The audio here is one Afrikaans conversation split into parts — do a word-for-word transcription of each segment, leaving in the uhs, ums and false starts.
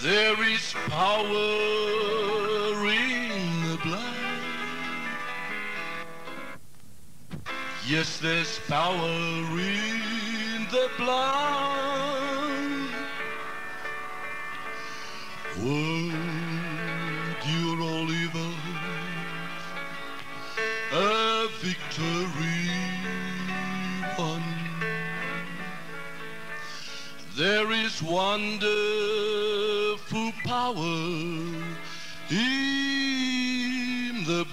There is power in the blood. Yes, there's power in the blood. Would your Oliver a victory won? There is wonderful power in the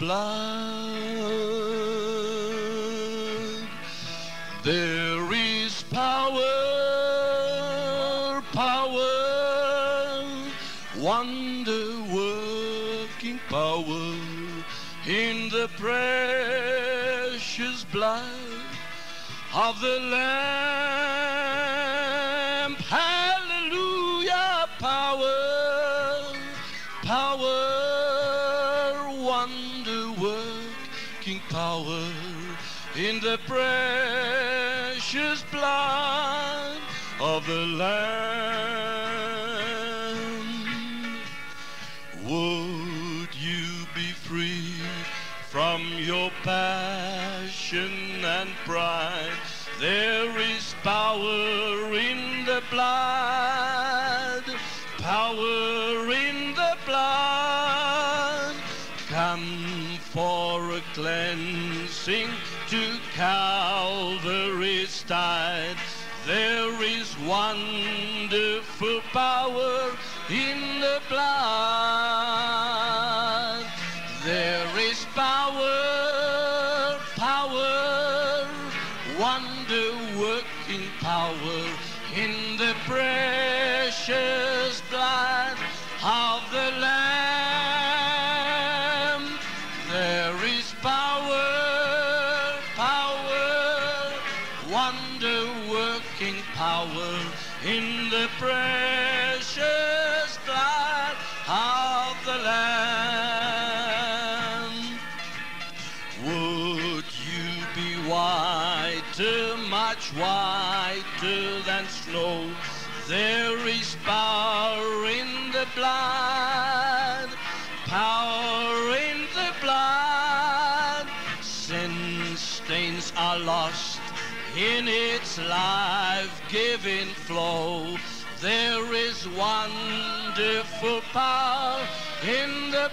blood. There is power, power, wonder-working power in the precious blood of the Lamb. Hallelujah, power, power, wonder-working power in the precious blood of the Lamb. Would you be free from your passion and pride? There is power in the blood, power in the blood. Come for a cleansing to Calvary's tide. There is wonderful power in the blood. There is power, power, wonder-working power in the precious blood of the Lamb. There is power, power, wonder-working power in the precious blood of the Lamb. Would you be whiter, much whiter than snow? There is power in the blood, power in the blood. Sin stains are lost in its life-giving flow. There is wonderful power in the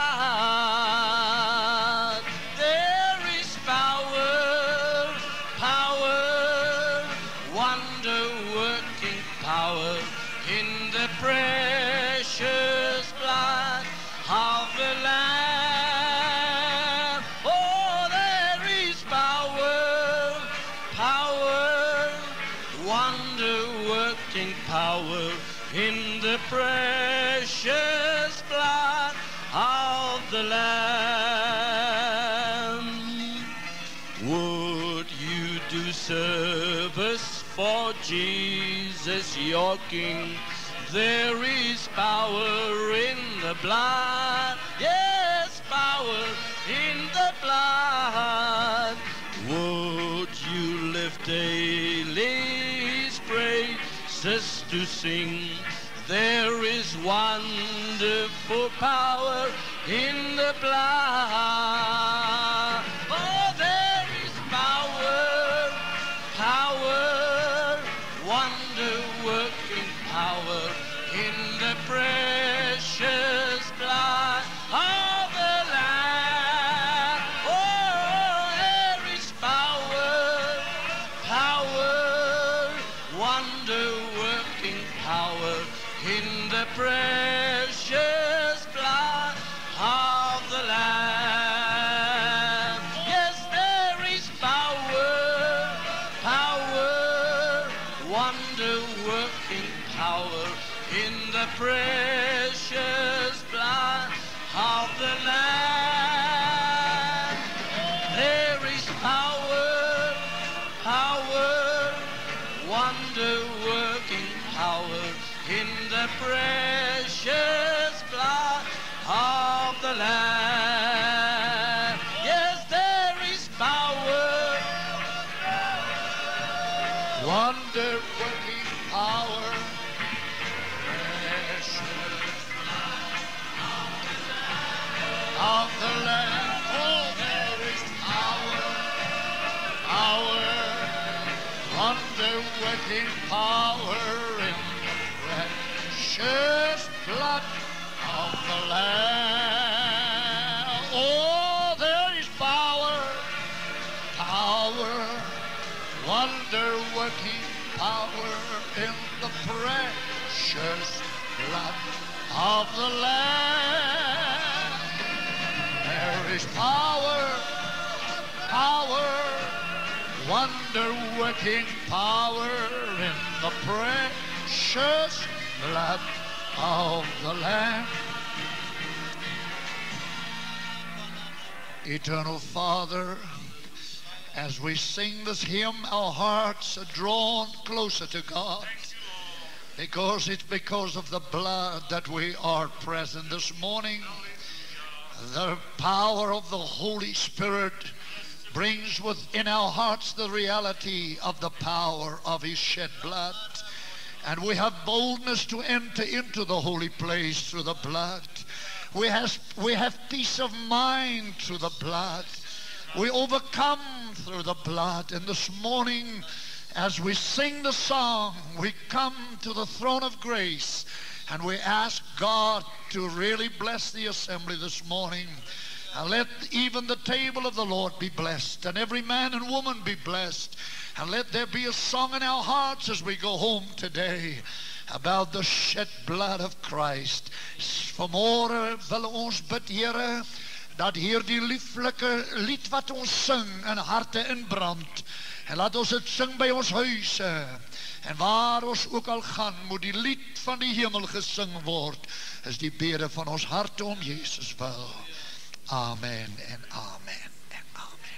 blood. There is power, power, wonder-working power in the precious blood of the Lamb. Oh, there is power, power, wonder-working power in the precious blood of the Lamb. Would you do service for Jesus your King? There is power in the blood. Yes, power in the blood. Would you lift daily his praises to sing? There is wonderful power in the blood. Oh, there is power, power, wonder-working power in the precious blood of the Lamb. Oh, there is power, power, wonder-working power in the precious blood of the Lamb. Yes, there is power, power, wonder-working power in the precious blood of the Lamb. There is power, power, wonder-working power in the precious blood of the Lamb. Yes, there is power, wonder-working power, precious wonder-working power in the precious blood of the Lamb. Oh, there is power, power, wonder-working power in the precious blood of the Lamb. There is power, power, wonder-working power in the precious blood of the Lamb. Eternal Father, as we sing this hymn, our hearts are drawn closer to God, because it's because of the blood that we are present this morning. The power of the Holy Spirit brings within our hearts the reality of the power of His shed blood. And we have boldness to enter into the holy place through the blood. We have, we have peace of mind through the blood. We overcome through the blood. And this morning, as we sing the song, we come to the throne of grace and we ask God to really bless the assembly this morning. And let even the table of the Lord be blessed, and every man and woman be blessed. And let there be a song in our hearts as we go home today about the shed blood of Christ. Vanmorgen wil ons bid, Here, dat hierdie lieflike lied wat ons sing in harte inbrand. En laat ons het sing by ons huise. En waar ons ook al gaan, moet die lied van die hemel gesing word. Is die bede van ons harte om Jesus wil. Amen en amen en amen.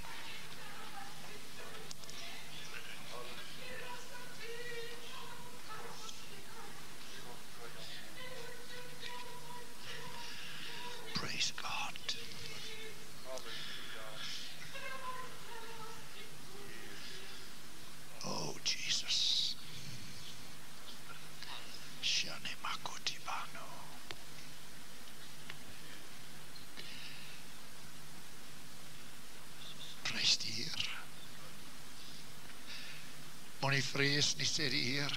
Praise God. Oh, Jesus. Shane Makotibano. Prys die Heer. Moenie vrees nie, sê die Heer.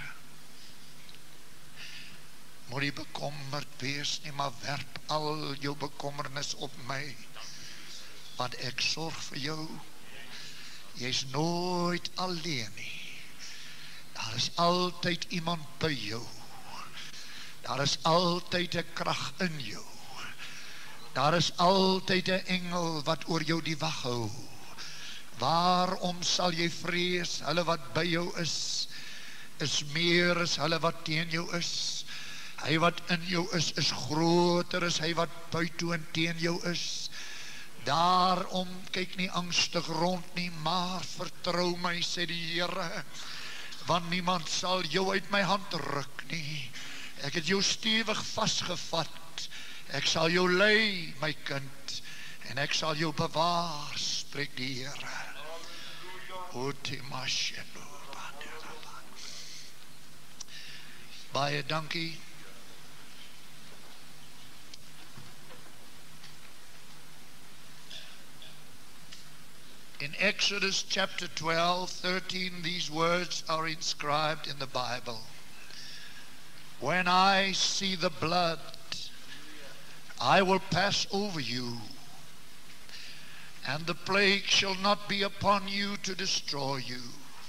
Moenie bekommerd wees nie, maar werp al jou bekommernis op my, want ek sorg vir jou. Jy is nooit alleen nie. Daar is altyd iemand by jou. Daar is altyd 'n krag in jou. Daar is altyd 'n engel wat oor jou die wag hou. Waarom sal jy vrees? Hulle wat by jou is, is meer as hulle wat teen jou is. Hy wat in jou is, is groter as hy wat buite en teen jou is. Daarom kyk nie angstig rond nie, maar vertrou my, sê die Here, want niemand sal jou uit my hand ruk nie. Ek het jou stewig vasgevat. Ek sal jou lei, my kind, en ek sal jou bewaar, spreek die Here. Baie dankie. In Exodus chapter twelve, thirteen, these words are inscribed in the Bible. When I see the blood, I will pass over you, and the plague shall not be upon you to destroy you.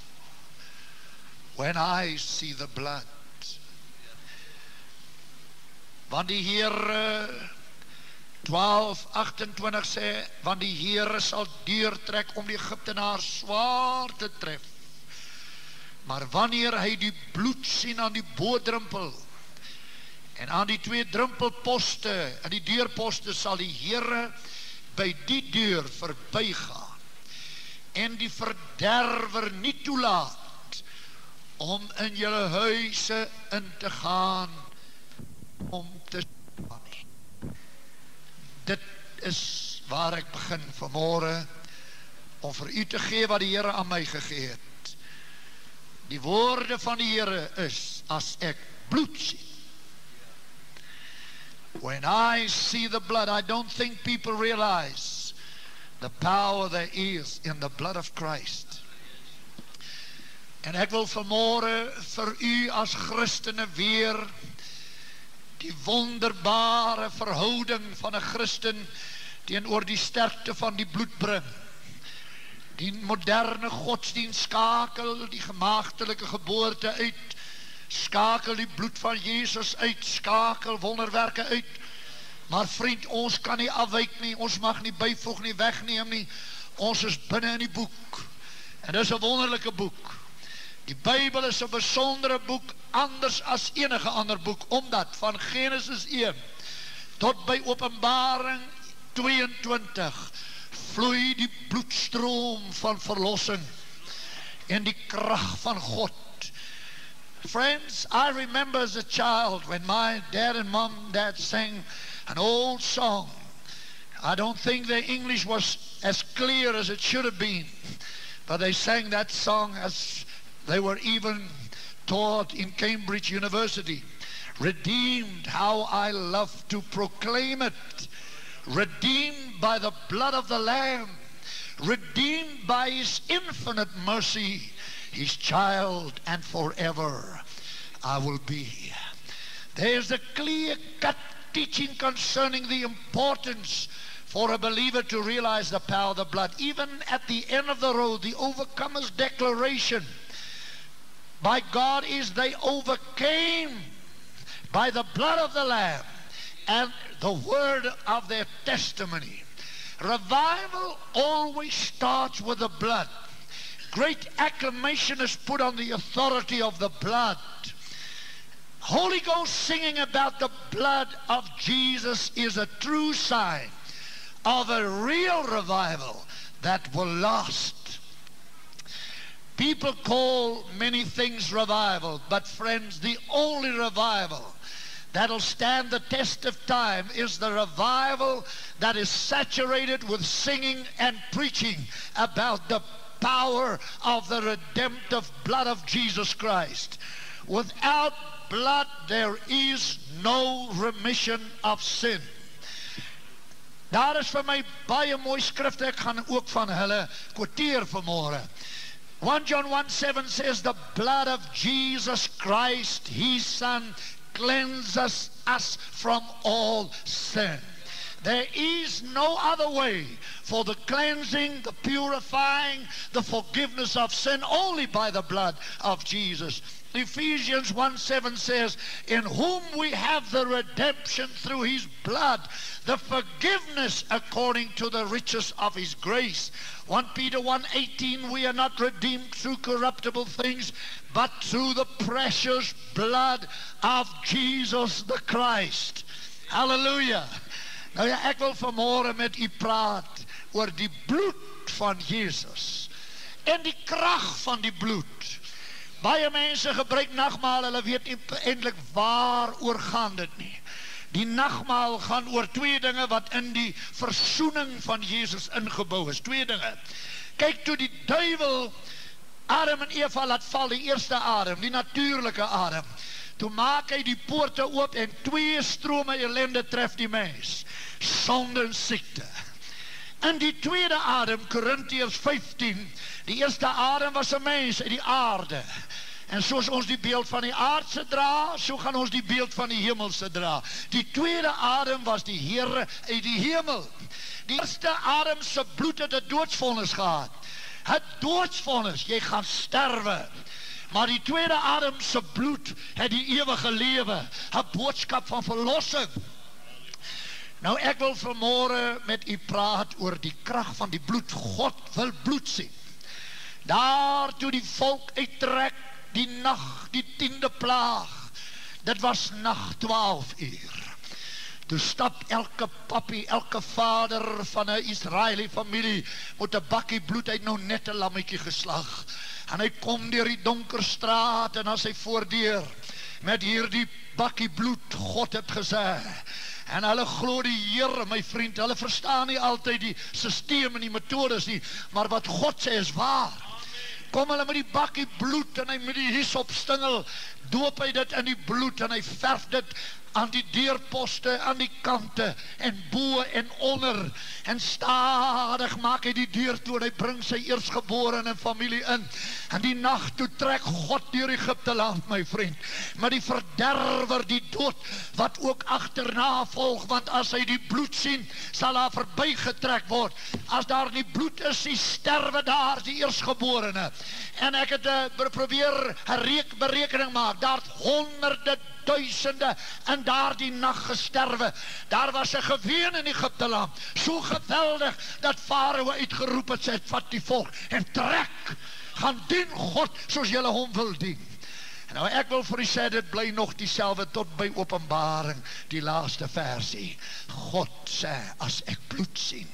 When I see the blood. Want die Here twaalf agtentwintig sê, want die Here sal deurtrek om die Egiptenaars swaar te tref. Maar wanneer hy die bloed sien aan die bodrempel en aan die twee drempelposte, aan die deurposte, sal die Here by die deur verbygaan en die verderwer nie toelaat om in julle huise in te gaan om te staan nie. Dit is waar ek begin vanmorgen, om vir u te gee wat die Here aan my gegee het. Die woorde van die Here is, as ek bloed sien. When I see the blood, I don't think people realize the power there is in the blood of Christ. En ek wil vanmôre vir u as Christene weer die wonderbare verhouding van 'n Christen teenoor die sterkte van die bloed bring. Die moderne godsdienst skakel die gemaagtelike geboorte uit, skakel die bloed van Jesus uit, skakel wonderwerke uit. Maar vriend, ons kan nie afwyk nie, ons mag nie byvoeg nie, wegneem nie. Ons is binne in die boek. En dis 'n wonderlike boek. Die Bybel is 'n besondere boek, anders as enige ander boek, omdat van Genesis een tot by Openbaring tweeëntwintig vloei die bloedstroom van verlossing en die krag van God. Friends, I remember as a child when my dad and mom dad sang an old song. I don't think their English was as clear as it should have been, but they sang that song as they were even taught in Cambridge University. Redeemed, how I love to proclaim it. Redeemed by the blood of the Lamb. Redeemed by His infinite mercy. His child, and forever I will be. There's a clear-cut teaching concerning the importance for a believer to realize the power of the blood. Even at the end of the road, the overcomer's declaration by God is they overcame by the blood of the Lamb and the word of their testimony. Revival always starts with the blood. Great acclamation is put on the authority of the blood. Holy Ghost singing about the blood of Jesus is a true sign of a real revival that will last. People call many things revival, but friends, the only revival that'll stand the test of time is the revival that is saturated with singing and preaching about the power of the redemptive blood of Jesus Christ. Without blood, there is no remission of sin. Daar is vir my baie mooi skrifte, ek gaan ook van hulle kwoteer vanmôre. First John one seven says, the blood of Jesus Christ, His Son, cleanses us from all sin. There is no other way for the cleansing, the purifying, the forgiveness of sin, only by the blood of Jesus. Ephesians one seven says, in whom we have the redemption through His blood, the forgiveness according to the riches of His grace. First Peter one eighteen, we are not redeemed through corruptible things, but through the precious blood of Jesus the Christ. Hallelujah. Nou ja, ek wil vanmôre met u praat oor die bloed van Jesus en die krag van die bloed. Baie mense gebruik nagmaal, hulle weet nie eintlik waaroor gaan dit nie. Die nagmaal gaan oor twee dinge wat in die versoening van Jesus ingebou is. Twee dinge. Kyk, toe die duiwel Adam en Eva laat val, die eerste Adam, die natuurlike Adam, toe maak hy die poorte oop en twee strome ellende tref die mens. Sonde en siekte. In die tweede Adam, Korintiërs vyftien, die eerste Adam was 'n mens uit die aarde. En soos ons die beeld van die aardse dra, so gaan ons die beeld van die hemelse dra. Die tweede Adam was die Here uit die hemel. Die eerste Adam se bloed het 'n doodsvonnis gehad. Het doodsvonnis, jy gaan sterwe. Maar die tweede Adam se bloed het die ewige lewe, 'n boodskap van verlossing. Nou ek wil vanmôre met u praat oor die krag van die bloed. God wil bloed sien. Daar toe die volk uittrek, die nag, die tiende plaag, dit was nag twaalf uur. Toe stap elke pappie, elke vader van 'n Israeliese familie met 'n bakkie bloed, uit nou net 'n lammetjie geslag. En hy kom deur die donker straat en as hy voordeur met hierdie bakkie bloed, God het gesê. En hulle glo die Here, my vriend, hulle verstaan nie altyd die sisteem en die metodes nie, maar wat God sê is waar. Kom hulle met die bakkie bloed en hy met die hyssop stingel, doop hy dit in die bloed en hy verf dit aan die deurposte, aan die kante, en bo en onder, en stadig maak hy die deur toe, en hy bring sy eerstgeborene familie in, en die nacht toe trek God deur Egypte land, my vriend, maar die verderwer, die dood, wat ook agterna volg, want as hy die bloed sien, sal daar verby getrek word, as daar nie bloed is, die sterwe daar, die eerstgeborene, en ek het uh, probeer een berekening maak, daar het honderde duisende in daar die nacht gesterwe, daar was een geween in Egypte land, so geweldig, dat Farao uitgeroep het, sê, vat die volk, en trek, gaan dien God, soos jylle hom wil dien. Nou ek wil vir u sê, dit bly nog dieselfde tot by Openbaring, die laaste versie. God sê, as ek bloed sien.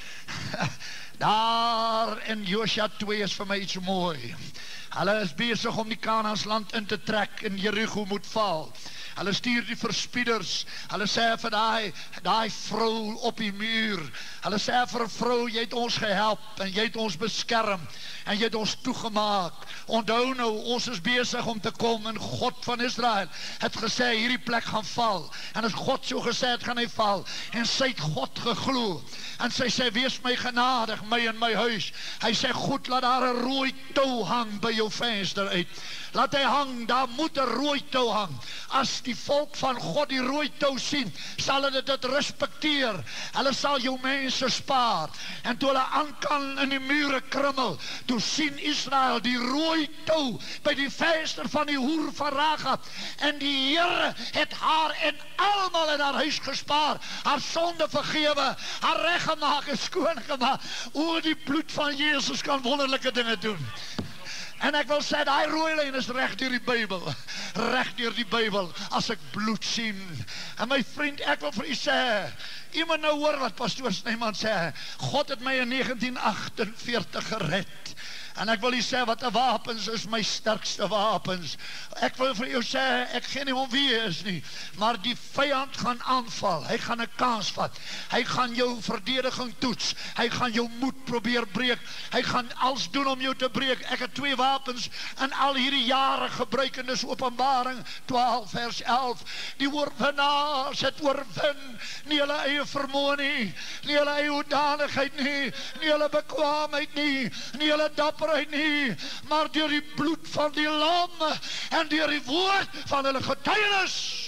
Daar in Josua twee is vir my iets mooi. Hulle is besig om die Kanaans in te trek en Jericho moet val. Hulle stuur die verspieders, hulle sê vir die, die vrou op die muur, hulle sê vir vrou, jy het ons gehelp, en jy het ons beskerm, en jy het ons toegemaak, onthou nou, ons is besig om te kom, en God van Israel het gesê, hierdie plek gaan val, en as God so gesê het, gaan hy val, en sy het God geglo, en sy sê, wees my genadig, my en my huis, hy sê, goed, laat daar een rooi tou hang by jou venster uit, laat hy hang, daar moet een rooi tou hang, as die volk van God die rooi tou sien, sal hulle dit respecteer, hulle sal jou mense spaar, en toe hulle aankan in die mure krimmel, toe sien Israel die rooi tou, by die venster van die hoer van Ragab, en die Here het haar en almal in haar huis gespaar, haar sonde vergewe, haar reggemaak en skoongemaak, o die bloed van Jezus kan wonderlike dinge doen. En ek wil sê, die rooi lyn is recht deur die Bybel, recht deur die Bybel, as ek bloed sien. En my vriend, ek wil vir u sê, iemand nou hoor wat pastoor Snyman sê, God het my in negentien agtenveertig gered. En ek wil u sê, wat die wapens is my sterkste wapens. Ek wil vir u sê, ek gee nie om wie hy is nie, maar die vyand gaan aanval, hy gaan 'n kans vat, hy gaan jou verdediging toets, hy gaan jou moed probeer breek, hy gaan alles doen om jou te breek. Ek het twee wapens in al hierdie jare gebruik, en dis Openbaring twaalf vers elf, die oorwinnaars het oorwin, nie hulle eie vermoë nie, nie hulle eie hoedanigheid nie, nie hulle bekwaamheid nie, nie hulle dapper nie, maar deur die bloed van die lam en deur die woord van hulle getuienis.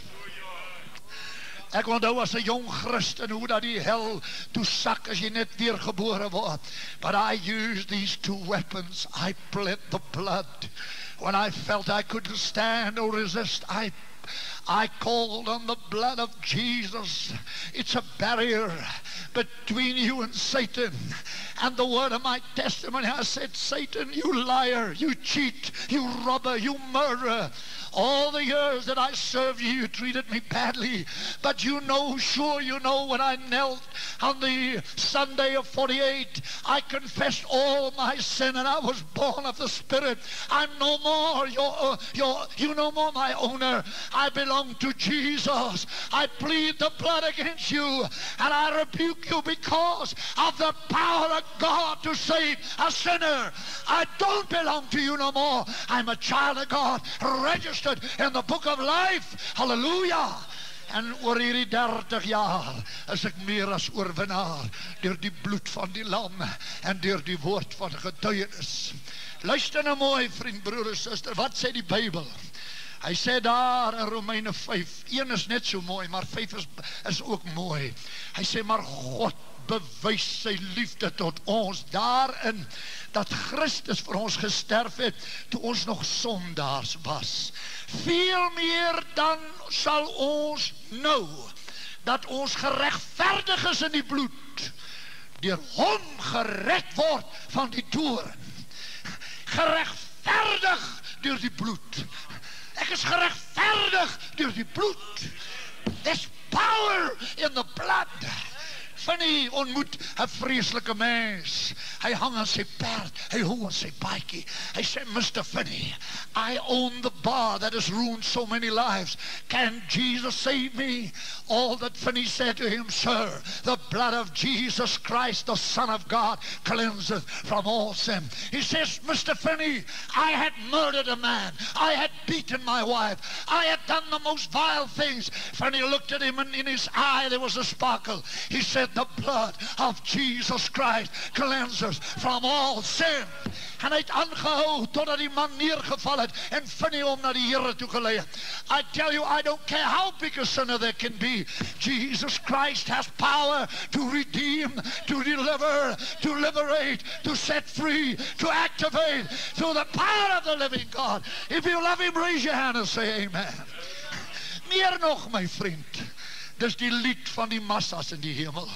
Ek onthou as 'n jong Christen hoe dat die hel toe sak as jy net weergebore word. But I used these two weapons. I pled the blood. When I felt I couldn't stand or resist, I I called on the blood of Jesus. It's a barrier between you and Satan. And the word of my testimony, I said, Satan, you liar, you cheat, you robber, you murderer. All the years that I served you, you treated me badly. But you know, sure you know, when I knelt on the Sunday of forty-eight, I confessed all my sin and I was born of the Spirit. I'm no more your, uh, your, you no more my owner. I belong to Jesus. I plead the blood against you and I rebuke you because of the power of God to save a sinner. I don't belong to you no more. I'm a child of God, registered in the book of life. Hallelujah. En oor hierdie dertig jaar is ek meer as oorwinnaar deur die bloed van die lam en deur die woord van getuienis. Luister nou mooi, vriend, broer en suster, wat sê die Bybel? Hy sê daar in Romeine vyf, een is net so mooi, maar vyf is, is ook mooi. Hy sê, maar God bewys sy liefde tot ons daarin, dat Christus vir ons gesterf het, toe ons nog sondaars was. Veel meer dan sal ons nou, dat ons geregverdig is in die bloed, deur hom gered word van die toorn. Geregverdig deur die bloed. Ek is geregverdig deur die bloed. There's power in the blood. Finney ontmoet 'n vreeslike mens. Hy hang aan sy perd, hy hou aan sy paadjie. Hy sê, Mister Finney, I own the bar that has ruined so many lives. Can Jesus save me? All that Finney said to him, sir, the blood of Jesus Christ, the Son of God, cleanseth from all sin. He says, Mister Finney, I had murdered a man. I had beaten my wife. I had done the most vile things. Finney looked at him, and in his eye there was a sparkle. He said, the blood of Jesus Christ cleanses from all sin. En hy het aangehou totdat die man neergeval het en Finney hom na die Here toe gelei het. I tell you, I don't care how big a sinner there can be. Jesus Christ has power to redeem, to deliver, to liberate, to set free, to activate through the power of the living God. If you love him, raise your hand and say amen. Meer nog, my vriend, dis die lied van die massas in die hemel.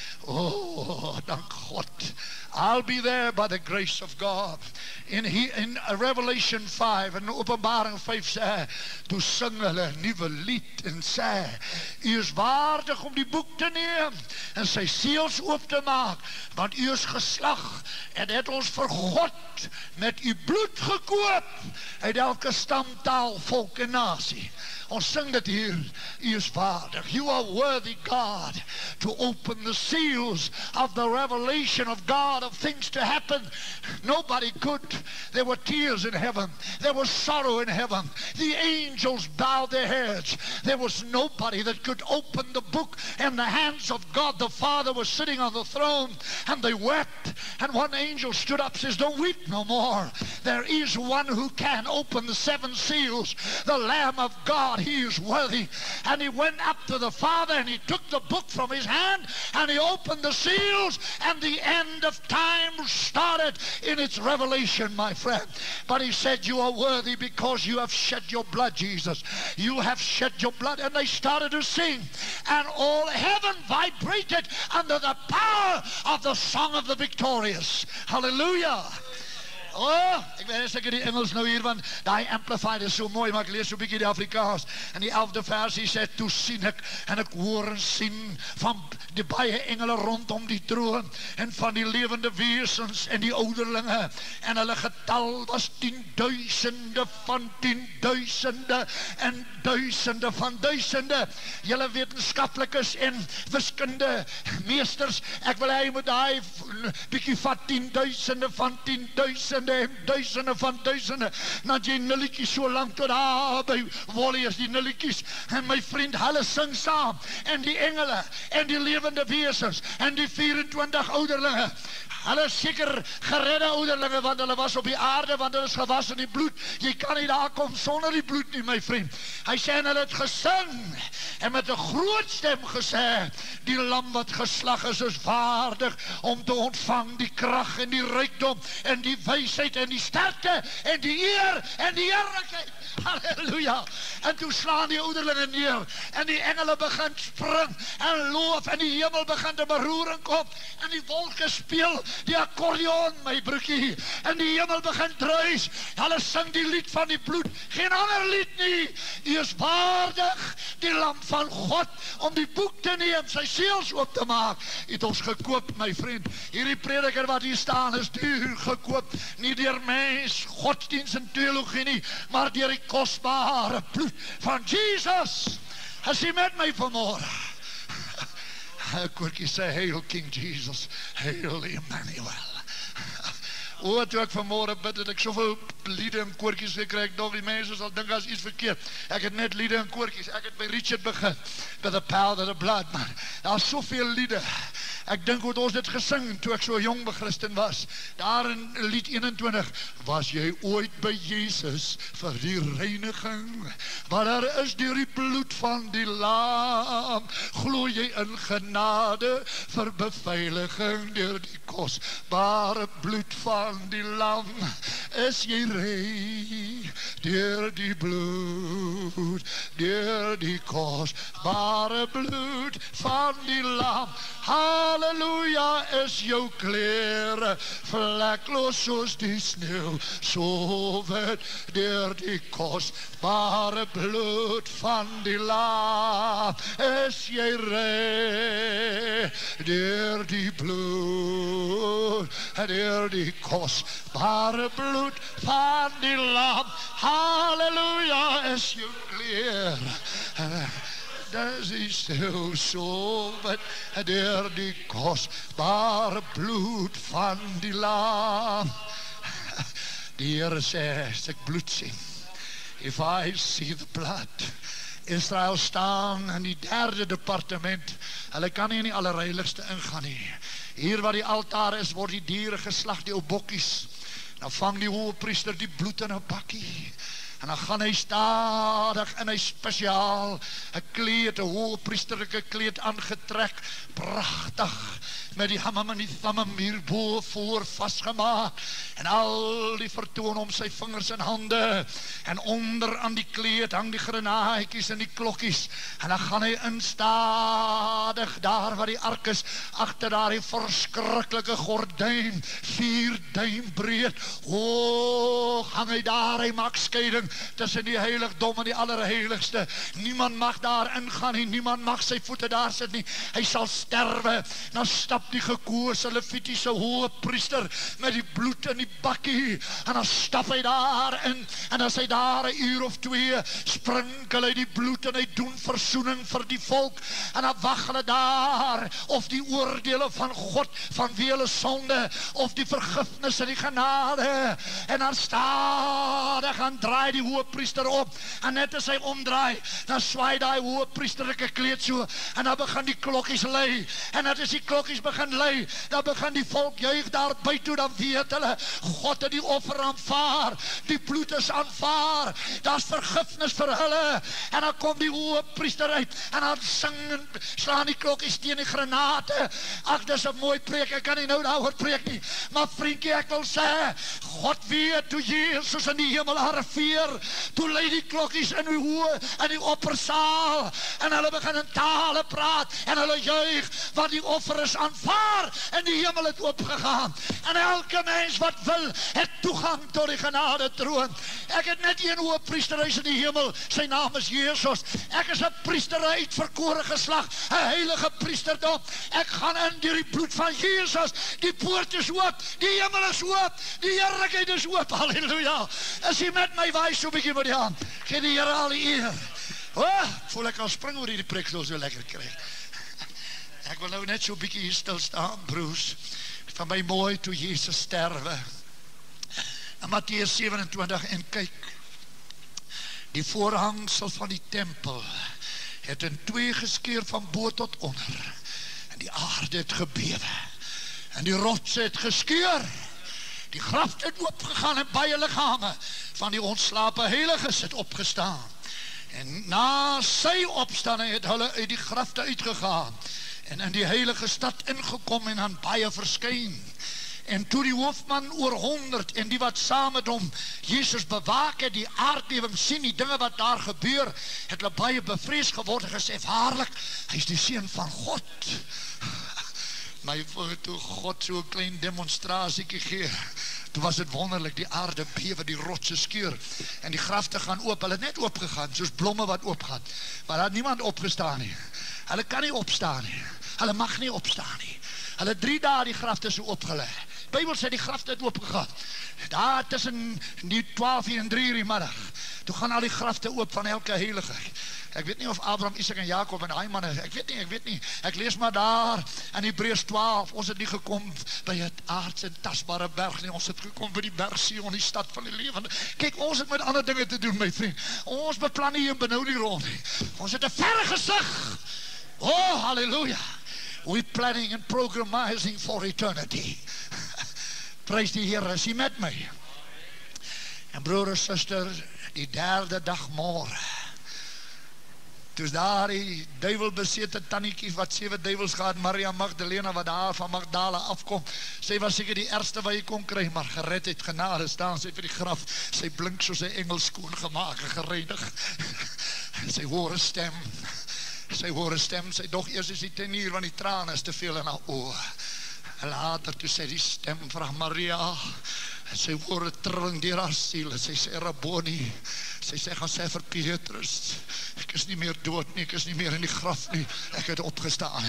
Oh, dank God. I'll be there by the grace of God. In, he, in Revelation five, in Openbaring vyf sê, toe sing hulle 'n nuwe lied en sê, U is waardig om die boek te neem en sy seels oop te maak, want U is geslag en het ons vir God met U bloed gekoop uit elke stam, taal, volk en nasie. Ons sing dit hier, U is waardig. You are worthy, God, to open the seals of the revelation of God, of things to happen. Nobody could. There were tears in heaven. There was sorrow in heaven. The angels bowed their heads. There was nobody that could open the book, and the hands of God the Father was sitting on the throne, and they wept. And one angel stood up and says, don't weep no more. There is one who can open the seven seals, the Lamb of God. He is worthy. And he went up to the Father and he took the book from his hand and he opened the seals, and the end of time started in its revelation, my friend. But he said, you are worthy because you have shed your blood, Jesus. You have shed your blood. And they started to sing, and all heaven vibrated under the power of the song of the victorious. Hallelujah. Oh, ek wens ek het die Engels nou hier, want die Amplified is so mooi, maar ek lees so 'n bietjie die Afrikaans. En die elfde versie sê, toe sien ek, en ek hoor en sien van die baie engele rondom die troon, en van die lewende wesens en die ouderlinge, en hulle getal was tienduisende van tienduisende en duisende van duisende. Julle wetenskaplikes en wiskunde meesters, ek wil hy moet daai bietjie vat, tienduisende van tienduisende en duisende van duisende, dat jy nulletjies so lang tot daar by Wally is die nulletjies, en my vriend, hulle sing saam, en die engele, en die lewende wesens, en die vierentwintig ouderlinge, hulle is seker geredde ouderlinge, want hulle was op die aarde, want hulle is gewas in die bloed. Jy kan nie daar kom sonder die bloed nie, my vriend. Hy sê, en hulle het gesing, en met 'n groot stem gesê, die lam wat geslag is, is waardig om te ontvang die krag en die rykdom en die wysheid en die sterkte en die eer en die heerlikheid. Halleluja. En toe slaan die ouderlinge neer, en die engele begin spring en loof, en die hemel begin te beroering kom, en die wolke speel die akkordeon, my broekie, en die hemel begin druis. Hulle sing die lied van die bloed, geen ander lied nie. U is waardig, die lam van God, om die boek te neem, sy seels oop te maak. U het ons gekoop, my vriend. Hierdie prediker wat hier staan is duur gekoop, nie deur mens, godsdienst en teologie nie, maar deur die kostbare bloed van Jesus. Is hy met my vanmorgen? Koortjie sê, hail King Jesus, hail Emmanuel. O, toe ek vanmorgen bid, het ek soveel liede en koortjies gekry, ek dog die mense sal dink as iets verkeerd. Ek het net liede en koortjies, ek het by Richard begin, by the power of the blood, man. Daar is soveel liede. Ek dink hoe ons dit gesing, toe ek so jong bechristen was. Daar in lied eenentwintig, was jy ooit by Jesus vir die reiniging? Maar daar is deur die bloed van die lam, glo jy in genade vir beveiliging deur die kostbare bloed van die lam, is jy rein deur die bloed, deur die kostbare bloed van die lam. Halleluja. Halleluja, is jou klere vlekloos soos die sneeuw, so wit deur die kostbare bloed van die lam. Is jy rein deur die bloed, deur die kostbare bloed van die lam. Halleluja, is jou klere. Dis is stil so wit deur die kostbare bloed van die lam. Die Here sê, as ek bloed sien, if I see the blood. Israel staan in die derde departement. Hulle kan nie in die allerheiligste ingaan nie. Hier waar die altaar is, word die diere geslag, die ou bokkies. Dan vang die hoëpriester die bloed in 'n bakkie. En dan gaan hy stadig in hy spesiaal 'n kleed, 'n hoëpriesterlike kleed aangetrek, pragtig, met die hammam en die thammam hierbo voor vasgemaak, en al die vertoon om sy vingers en hande, en onder aan die kleed hang die grenaatjies en die klokkies, en dan gaan hy instadig daar waar die ark is, agter daar die verskriklike gordyn, vier duim breed, hoog hang hy daar, hy maak skeiding tussen die heiligdom en die allerheiligste. Niemand mag daar ingaan nie, niemand mag sy voete daar sit nie. Hy sal sterwe. Dan stap die gekose Levitiese hoëpriester met die bloed in die bakkie, en dan stap hy daar in, en as hy daar 'n uur of twee sprinkel hy die bloed, en hy doen versoening vir die volk, en dan wag hulle daar of die oordeele van God vanweë hulle sonde, of die vergifnis en die genade, en dan stadig gaan draai die hoëpriester op, en net as hy omdraai, dan swaai daai hoëpriesterlike kleed so, en dan begin die klokkies lui, en net as die klokkies begin lui, dan begin die volk juig daar buite, dan weet hulle, God het die offer aanvaar, die bloed is aanvaar, daar's vergifnis vir hulle, en dan kom die hoëpriester uit, en dan sing en slaan die klokkies teen die granate. Ag, dis 'n mooi preek, ek kan nie nou daaroor preek nie, maar vriendjie, ek wil sê, God weet, toe Jesus in die hemel arriveer, toe lei die klokkies in die hoë, in die oppersaal, en hulle begin in tale praat, en hulle juig, want die offer is aanvaar, en die hemel het oopgegaan, en elke mens wat wil, het toegang tot die genade troon. Ek het net een hoëpriesterhuis in die hemel, sy naam is Jesus. Ek is 'n priester, 'n uitverkore geslag, 'n heilige priesterdom. Ek gaan in deur die bloed van Jesus. Die poort is oop, die hemel is oop, die heerlikheid is oop. Halleluja. Is jy met my? Waai so 'n bietjie met die hand. Gee die Here al die eer. Oh, voel ek al spring oor hierdie preek so lekker kry. Ek wil nou net so 'n bietjie hier stil staan, broers. Van my mooi toe Jesus sterwe. In Matteus sewe-en-twintig, en kyk, die voorhangsel van die tempel het in twee geskeur van bo tot onder, en die aarde het gebewe, en die rotse het geskeur, die grafte het oopgegaan, en baie liggame van die ontslape heiliges het opgestaan, en na sy opstanding het hulle uit die grafte uitgegaan, en in die heilige stad ingekom, en aan baie verskyn. En toe die hoofman oor honderd, en die wat saam met hom Jesus bewaak het, die aardbewing sien, die dinge wat daar gebeur, het hulle baie bevrees geword, en gesê, waarlik, hy is die seun van God. Maar toe God so 'n klein demonstrasiekie gee, toe was het wonderlik, die aarde bewe, die rotse skeur, en die grafte gaan oop, hulle het net oopgegaan, soos blomme wat oopgaan, maar daar het niemand opgestaan nie. Hulle kan nie opstaan nie, hulle mag nie opstaan nie. Hulle drie dae die grafte so opgeleg. Die Bybel sê die grafte het oopgegaan. Daar tussen die twaalf uur en drie uur die middag, toe gaan al die grafte oop van elke heilige. Ek weet nie of Abraham, Isak en Jakob en daai manne, ek weet nie, ek weet nie. Ek lees maar daar in Hebreërs twaalf, ons het nie gekom by 'n aardse en tasbare berg nie, ons het gekom by die berg Sion, die stad van die lewende. Kyk, ons het met ander dinge te doen, my vriend. Ons beplan nie en benou nie rond nie. Ons het 'n verre gesig. Oh, halleluja. We're planning and programming for eternity. Prys die Here, is hy met my? En broer en suster, die derde dag môre, toe is daar die duiwelbesete tannetjie wat sewe duiwels gehad, Maria Magdalena wat daar van Magdala afkom, sy was seker die eerste wat jy kon kry, maar gered het, genade, staan sy vir die graf, sy blink soos 'n engel skoon gemaak en gereinig, sy hoor 'n stem, Sy hoor 'n stem, sy dog eers is die ten uur, want die trane is te veel in haar oë. En later toe sy die stem vra Maria, en sy hoor 'n trilling deur haar siel, en sy sê Rabboni, sy sê gaan sê vir Petrus, ek is nie meer dood nie, ek is nie meer in die graf nie, ek het opgestaan.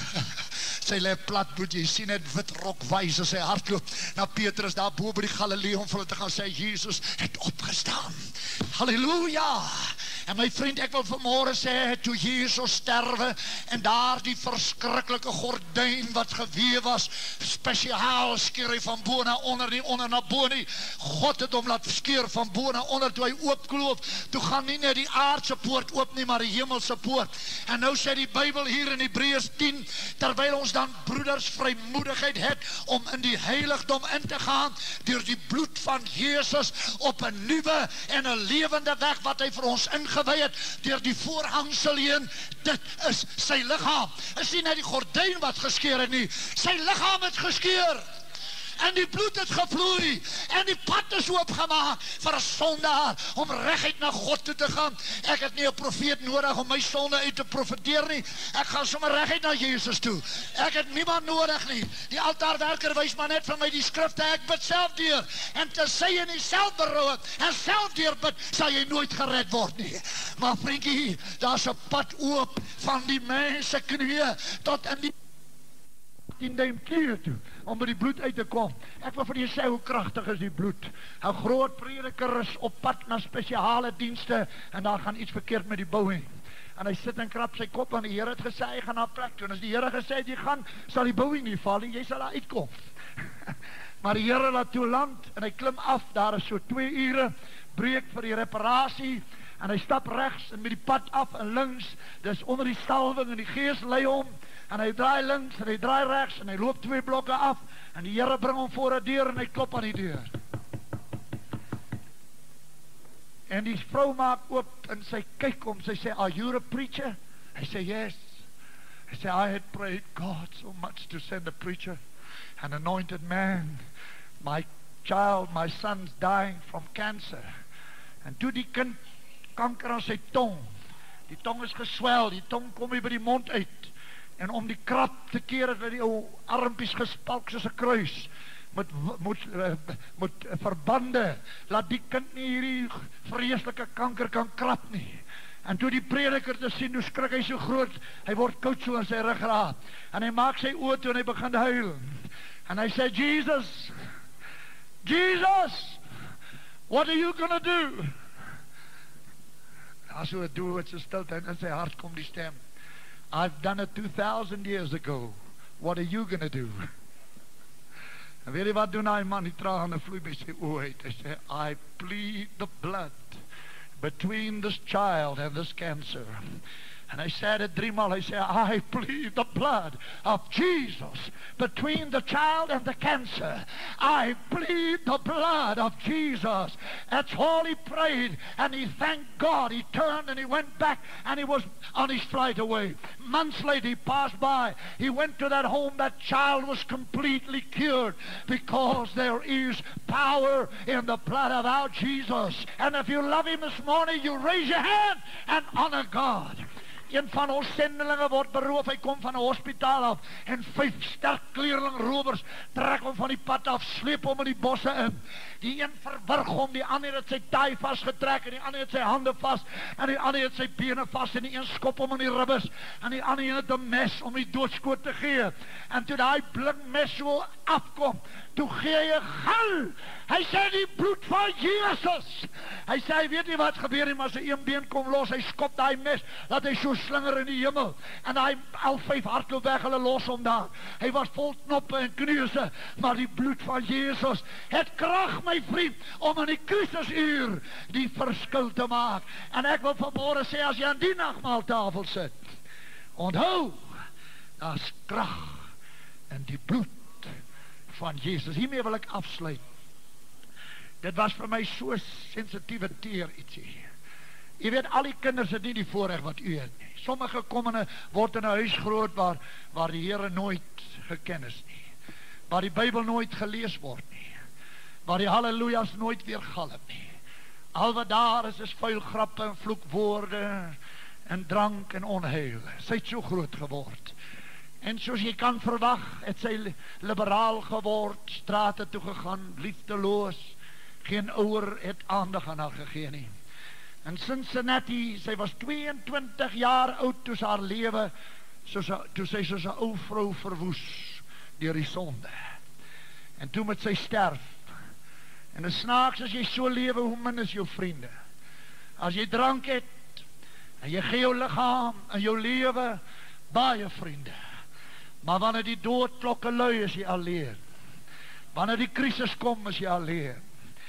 Sy lê plat bloed, jy sien net wit rok wys as sy hardloop na Petrus daar bo by die Galileë om vir hulle te gaan sê Jesus het opgestaan. Halleluja! En my vriend, ek wil vanmôre sê, toe Jesus sterwe en daar die verskriklike gordyn wat gewewe was, spesiaal skeur hy van bo na onder, nie onder na bo nie. God het hom laat skeur van bo na onder toe hy oopkloof. Toe gaan nie net die aardse poort oop nie, maar die hemelse poort. En nou sê die Bybel hier in Hebreërs tien, terwyl ons dan broeders vrymoedigheid het om in die heiligdom in te gaan deur die bloed van Jesus op 'n nuwe en 'n lewende weg wat hy vir ons ingewy het deur die voorhangsel heen. Dit is sy liggaam. Is nie net die gordyn wat geskeur het nie, sy liggaam het geskeur. En die bloed het gevloei, en die pad is oopgemaak vir 'n sondaar om reguit na God toe te gaan. Ek het nie 'n profeet nodig om my sonde uit te profeteer nie. Ek gaan sommer reguit na Jesus toe. Ek het niemand nodig nie. Die altaarwerker wys maar net vir my die skrifte, ek bid self deur. En te sê jy nie self berou het en self deur bid, sal jy nooit gered word nie. Maar vriendjie, daar's 'n pad oop van die mens se knieë tot in die in die knieë toe, om by die bloed uit te kom. Ek wil vir julle sê hoe kragtig is die bloed. 'n Groot prediker is op pad na spesiale dienste, en daar gaan iets verkeerd met die Boeing. En hy sit en krap sy kop, en die Here het gesê, hy gaan na 'n plek toe, en as die Here gesê het, jy gaan, sal die Boeing nie val nie, jy sal daar uitkom. Maar die Here laat toe land, en hy klim af, daar is so twee ure, breek vir die reparasie, en hy stap regs, en met die pad af en links, dis onder die salwing, en die Gees lei hom, en hy draai links, en hy draai regs, en hy loop twee blokke af, en die Here bring hom voor 'n deur, en hy klop aan die deur. En die vrou maak oop, en sy kyk om, sy sê, are you a preacher? Hy sê, yes. Hy sê, I had prayed God so much to send a preacher, an anointed man. My child, my son's dying from cancer. En toe die kind kanker aan sy tong, die tong is geswel, die tong kom hier by die mond uit, en om die krap te keer het die ou armpies gespalk soos 'n kruis, met, met, met verbande, laat die kind nie hierdie vreeslike kanker kan krap nie. En toe die prediker te sien, hoe skrik hy so groot, hy word koud so in sy ruggraat, en hy maak sy oë toe en hy begin huil, en hy sê, Jesus, Jesus, what are you gonna do? As so 'n doodse stilte, en in sy hart kom die stem, I've done it two thousand years ago. What are you gonna do? En weet jy wat doen hy man, die trane vloei by sy oë uit. Hy sê, I plead the blood between this child and this cancer. En hy sê dit driemaal, hy sê, I plead the blood of Jesus between the child and the cancer. I plead the blood of Jesus. That's all he prayed, and he thanked God. He turned and he went back, and he was on his flight away. Months later, he passed by. He went to that home. That child was completely cured, because there is power in the blood of our Jesus. And if you love him this morning, you raise your hand and honor God. Een van ons sendelinge word beroof, hy kom van 'n hospitaal af, en vyf sterk kleerlingrowers trek hom van die pad af, sleep hom in die bosse in. Die een verwrig hom, die ander het sy taai vasgetrek, en die ander het sy hande vas, en die ander het sy bene vas, en die een skop hom in die ribbes, en die ander het 'n mes om die doodskoot te gee. En toe daai blink mes so afkom, toe gee hy 'n gil. Hy sê die bloed van Jesus. Hy sê, hy weet nie wat gebeur nie, maar sy een been kom los, hy skop daai mes, dat hy so slinger in die hemel, en hy al vyf hardloop weg, hulle los hom daar. Hy was vol knoppe en kneuse, maar die bloed van Jesus het krag, my vriend, om in die krisisuur die verskil te maak. En ek wil vanmôre sê, as jy aan die nagmaaltafel sit, onthou, daar's krag in die bloed van Jesus. Hiermee wil ek afsluit. Dit was vir my so sensitieve teer ietsie. Jy weet, al die kinders het nie die voorreg wat u het nie. Sommige kom in 'n, word in 'n huis groot waar, waar die Here nooit geken is nie, waar die Bybel nooit gelees word nie, waar die halleluja's nooit weer galm nie. Al wat daar is, is vuil grappe en vloekwoorde en drank en onheil. Sy het so groot geword. En soos jy kan verwag, het sy liberaal geword, strate toe gegaan, liefdeloos. Geen ouer het aandag aan haar gegee nie. In Cincinnati, sy was tweeëntwintig jaar oud toe sy haar lewe, soos, toe sy soos 'n ou vrou verwoes deur die sonde. En toe moet sy sterf. En dit snaaks as jy so lewe, hoe min is jou vriende. As jy drank het, en jy gee jou liggaam en jou lewe, baie vriende. Maar wanneer die doodklokke lui, is jy alleen. Wanneer die krisis kom, is jy alleen.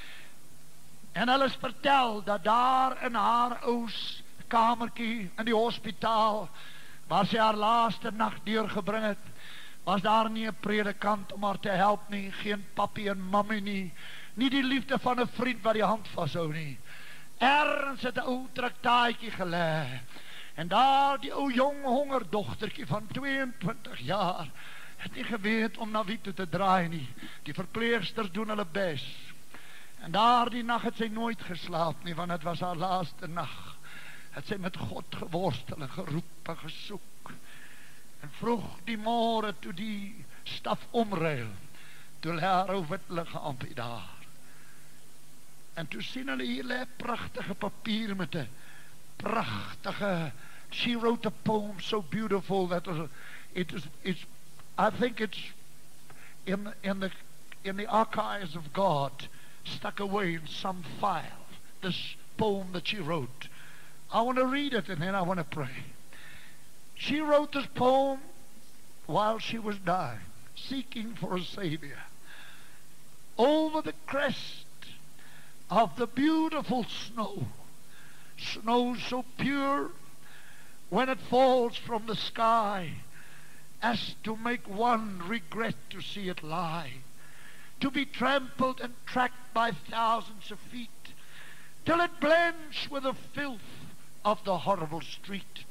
En hulle is vertel dat daar in haar ous kamertjie in die hospitaal, waar sy haar laaste nacht deurgebring het, was daar nie 'n predikant om haar te help nie, geen papi en mammy nie, nie die liefde van 'n vriend wat die hand vashou nie. Ergens het 'n ou traktaatjie gelê. En daar die ou jong hongerdogtertjie van tweeëntwintig jaar het nie geweet om na wie toe te draai nie. Die verpleegsters doen hulle bes. En daar die nacht het sy nooit geslaap nie, want het was haar laaste nacht. Het sy met God geworstel en geroep en gesoek. En vroeg die môre toe die staf omruil, toe lê haar ou wit liggaampie daar. En toe sien hulle hier lê pragtige papier met 'n prachtige, she wrote a poem so beautiful that it is, it's, I think it's in, in, the, in the archives of God, stuck away in some file, this poem that she wrote. I want to read it and then I want to pray. She wrote this poem while she was dying, seeking for a Savior. Over the crest of the beautiful snow, snow so pure when it falls from the sky as to make one regret to see it lie, to be trampled and tracked by thousands of feet, till it blends with the filth of the horrible street.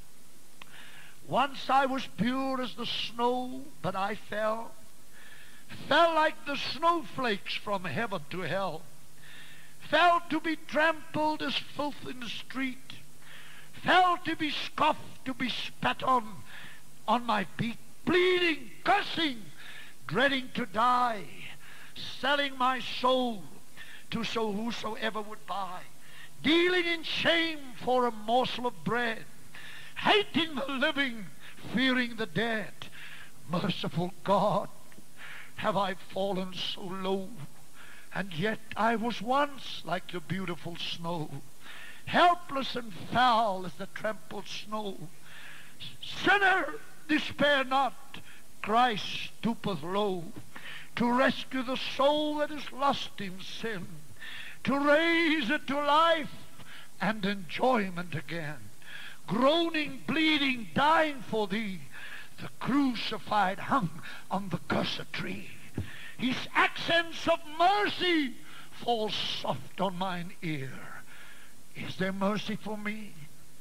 Once I was pure as the snow, but I fell, fell like the snowflakes from heaven to hell, fell to be trampled as filth in the street, fell to be scoffed, to be spat on, on my feet, bleeding, cursing, dreading to die, selling my soul to so whosoever would buy, dealing in shame for a morsel of bread, hating the living, fearing the dead. Merciful God, have I fallen so low, and yet I was once like the beautiful snow, helpless and foul as the trampled snow. Sinner, despair not, Christ stoopeth low, to rescue the soul that is lost in sin, to raise it to life and enjoyment again. Groaning, bleeding, dying for thee, the crucified hung on the cursed tree. His accents of mercy fall soft on mine ear. Is there mercy for me?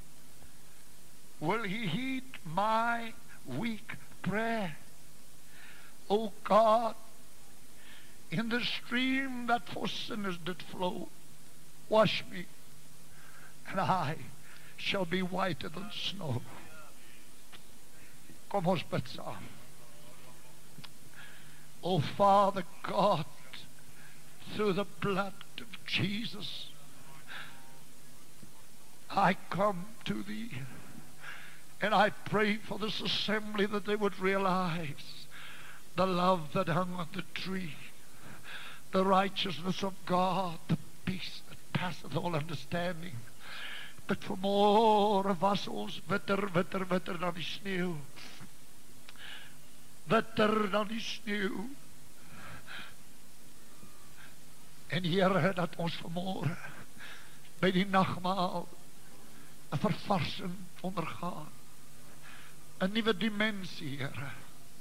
Will he heed my weak prayer? O God, in the stream that for sinners did flow, wash me, and I shall be whiter than snow. Kom ons bid saam. O Father God, through the blood of Jesus, I come to thee, and I pray for this assembly that they would realize the love that hung on the tree, the righteousness of God, the peace that passeth all understanding. But for more was ons witter, witter, witter dan die sneeuw. Witter dan die sneeuw. En Here, dat ons vanmorgen by die nagmaal 'n vervarsing ondergaan. 'n Nuwe dimensie, Here.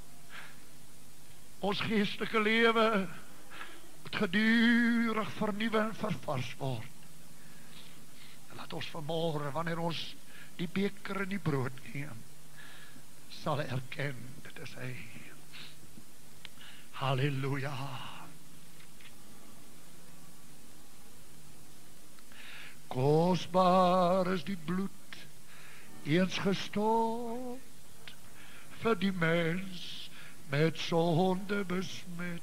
Ons geestelike lewe moet gedurig vernuwe en vervars word. Laat ons vanmorgen, wanneer ons die beker en die brood neem, sal erken, dit is hy. Halleluja. Kostbaar is die bloed eens gestond vir die mens met sonde besmet.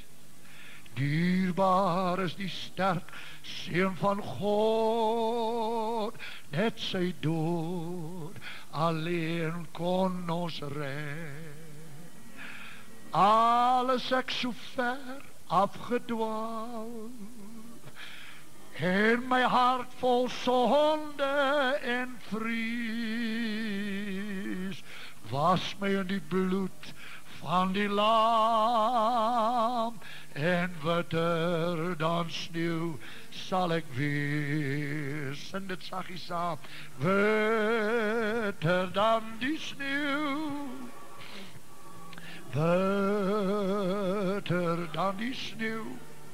Dierbaar is die sterk Seun van God, net sy dood alleen kon ons red. Alles ek so ver afgedwaal, en my hart vol sonde en vries, was my in die bloed van die lam, en witter dan sneeuw sal ek wees. Sing dit saggies saam. Witter dan die sneeuw, witter dan die sneeuw,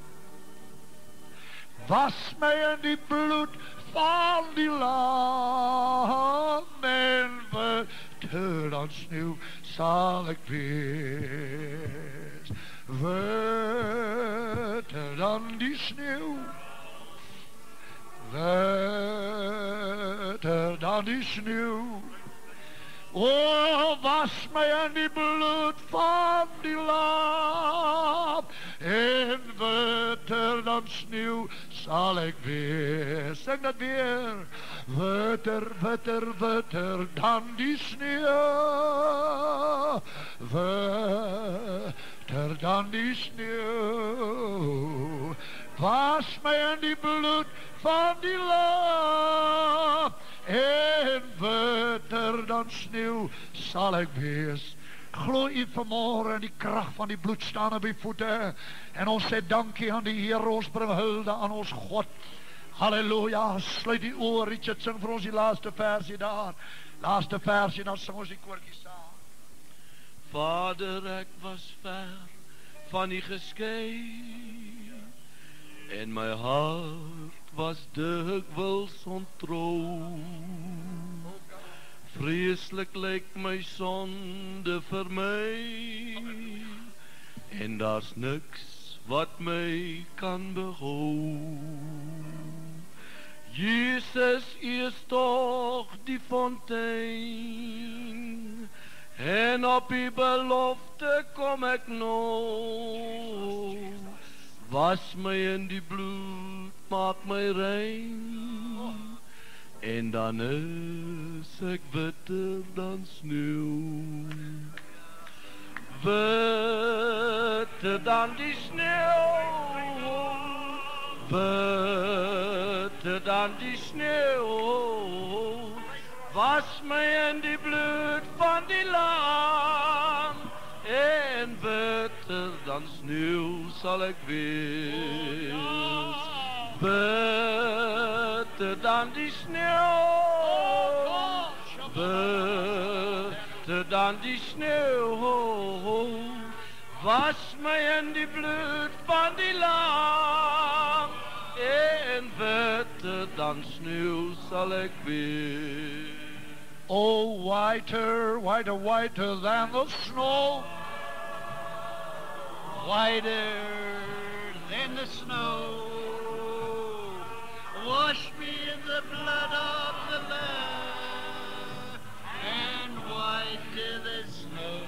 was my in die bloed van die lam, en witter dan sneeuw sal ek wees. Witter dan die sneeuw, witter dan die sneeuw, o, was my in die bloed van die lam, en witter dan sneeuw sal ek wees. Sing dat weer. Witter, witter, witter dan die sneeuw, witter dan die sneeuw, was my in die bloed van die lam, en witter dan sneeuw sal ek wees. Glo u vanmorgen in die kracht van die bloed staan op die voete, en ons sê dankie aan die Heer, ons bring hulde aan ons God. Halleluja, sluit die oor, Richard, sing vir ons die laaste versie daar. Laaste versie, dan sing ons die koortjie saam. Vader, ek was ver van u geskei, en my hart was dikwels ontrou. Vreeslik lyk my sonde vir my, en daar's niks wat my kan behou. Jesus is toch die fontein, en op die belofte kom ek nou. Was my in die bloed, maak my rein, en dan is ek witter dan sneeuw. Witter dan die sneeuw, witter dan die sneeuw, was my in die bloed van die lam, en witter dan sneeuw sal ek wees. Witter dan die sneeuw, witter dan die sneeuw, was my in die bloed van die lam, en witter dan sneeuw sal ek wees. Oh, whiter, whiter, whiter than the snow, whiter than the snow, wash me in the blood of the Lamb, and whiter than snow.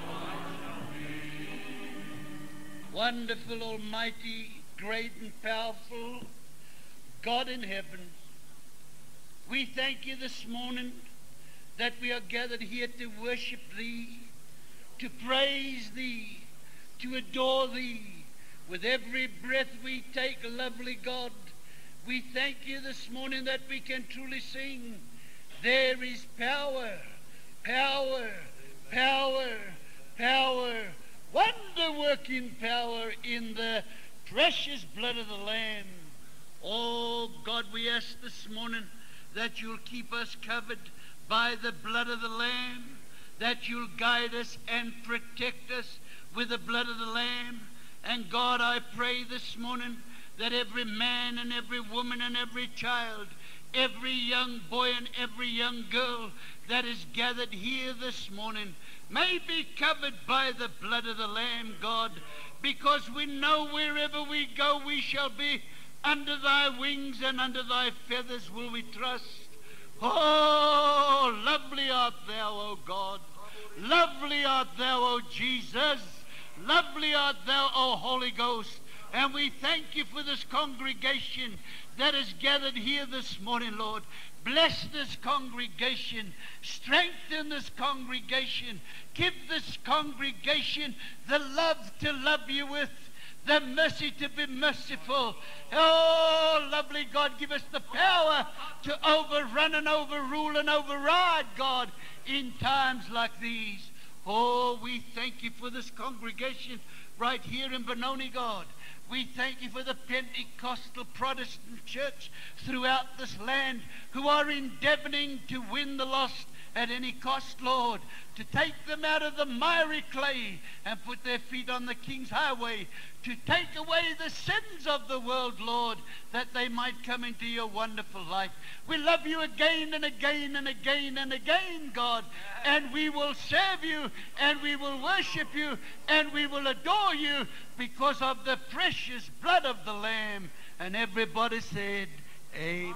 Wonderful, almighty, great and powerful God in heaven, we thank you this morning that we are gathered here to worship thee, to praise thee, to adore thee. With every breath we take, lovely God, we thank you this morning that we can truly sing, there is power, power, power, power, wonder-working power in the precious blood of the Lamb. Oh God, we ask this morning that you'll keep us covered by the blood of the Lamb, that you'll guide us and protect us with the blood of the Lamb. And God, I pray this morning that every man and every woman and every child, every young boy and every young girl that is gathered here this morning may be covered by the blood of the Lamb, God, because we know wherever we go we shall be under thy wings, and under thy feathers will we trust. Oh, lovely art thou, O God. Lovely art thou, O Jesus. Lovely art thou, O Holy Ghost. And we thank you for this congregation that is gathered here this morning, Lord. Bless this congregation. Strengthen this congregation. Give this congregation the love to love you with, the mercy to be merciful. Oh, lovely God, give us the power to overrun and overrule and override, God, in times like these. Oh, we thank you for this congregation right here in Benoni, God. We thank you for the Pentecostal Protestant church throughout this land who are endeavoring to win the lost at any cost, Lord, to take them out of the miry clay and put their feet on the King's highway, to take away the sins of the world, Lord, that they might come into your wonderful life. We love you again and again and again and again, God, and we will serve you and we will worship you and we will adore you because of the precious blood of the Lamb. And everybody said, Amen.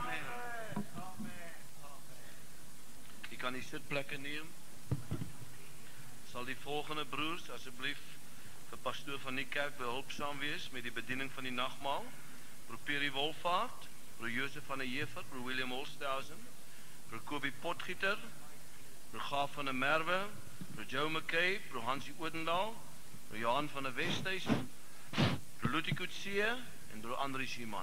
Je kan die zitplekken nemen. Zal die volgende broers alsjeblieft vir pastoor van die kerk behulpsaam wees met die bediening van die nagmaal. Broer Peri Wolfaart, broer Josef van der Jever, broer William Holsthuizen, broer Kobie Potgieter, broer Gaaf van der Merwe, broer Joe McKay, broer Hansie Odendaal, broer Johan van der Westhuizen, broer Lutie Coetzee en broer Andries Sieman.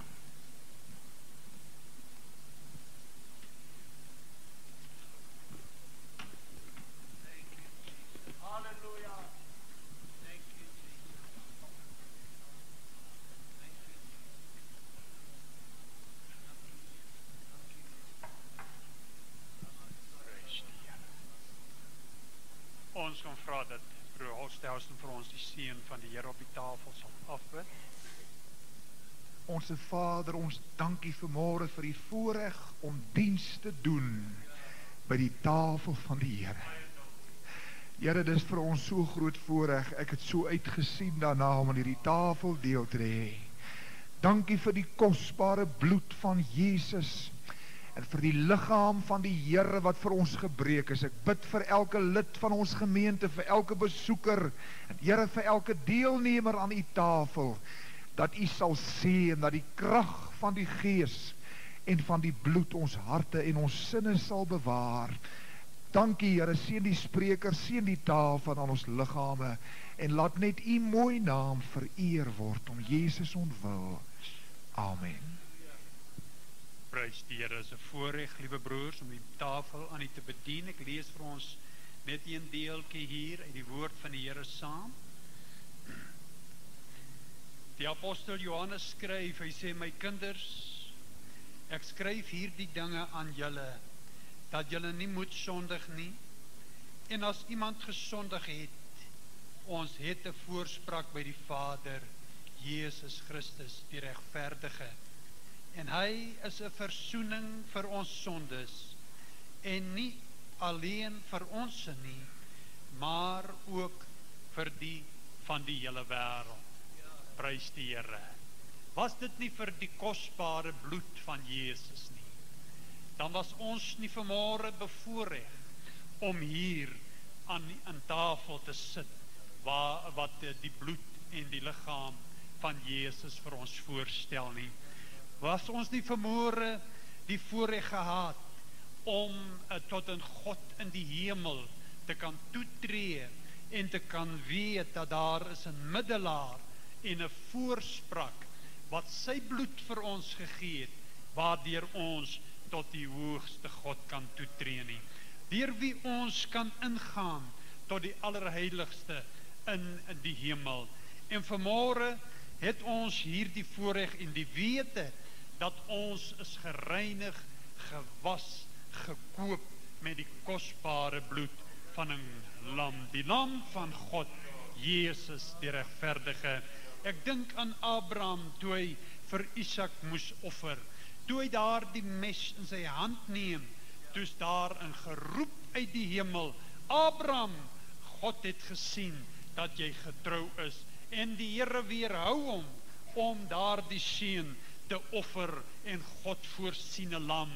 Ons gaan vra dat broer Holsthuizen vir ons die seën van die Here op die tafel sal afbid. Onse Vader, ons dankie vanmôre vir die voorreg om diens te doen by die tafel van die Here. Here, dis vir ons so groot voorreg. Ek het so uitgesien daarna om aan hierdie tafel deel te hê. Dankie vir die kosbare bloed van Jesus en vir die liggaam van die Here wat vir ons gebreek is. Ek bid vir elke lid van ons gemeente, vir elke besoeker, en Here vir elke deelnemer aan die tafel, dat U sal sien, dat die krag van die Gees en van die bloed ons harte en ons sinne sal bewaar. Dankie Here, seën die spreker, seën die taal van al ons liggame, en laat net U mooi naam vereer word, om Jesus ontwil. Amen. Prys die Here, is 'n voorreg, liewe broers, om die tafel aan U te bedien. Ek lees vir ons net een deeltjie hier uit die woord van die Here saam. Die apostel Johannes skryf, hy sê, my kinders, ek skryf hierdie dinge aan julle, dat julle nie moet sondig nie, en as iemand gesondig het, ons het 'n voorspraak by die Vader, Jesus Christus, die regverdige, en hy is 'n versoening vir ons sondes, en nie alleen vir ons nie, maar ook vir die van die hele wêreld. Prys die Here. Was dit nie vir die kosbare bloed van Jesus nie, dan was ons nie vanmôre bevoorreg om hier aan aan tafel te sit, waar wat die bloed en die liggaam van Jesus vir ons voorstel nie. Was ons nie vanmôre die voorreg gehad om uh, tot 'n God in die hemel te kan toetree en te kan weet dat daar is 'n middelaar en 'n voorspraak wat sy bloed vir ons gegee het, waardeur ons tot die hoogste God kan toetree nie. Deur wie ons kan ingaan tot die allerheiligste in, in die hemel. En vanmôre het ons hier die voorreg en die wete dat ons is gereinig, gewas, gekoop met die kosbare bloed van 'n lam, die lam van God, Jesus die regverdige. Ek dink aan Abraham toe hy vir Isak moes offer, toe hy daar die mes in sy hand neem, toe is daar 'n geroep uit die hemel, Abraham, God het gesien dat jy getrou is, en die Here weerhou hom om daar die seun te offer, en God voorsien 'n lam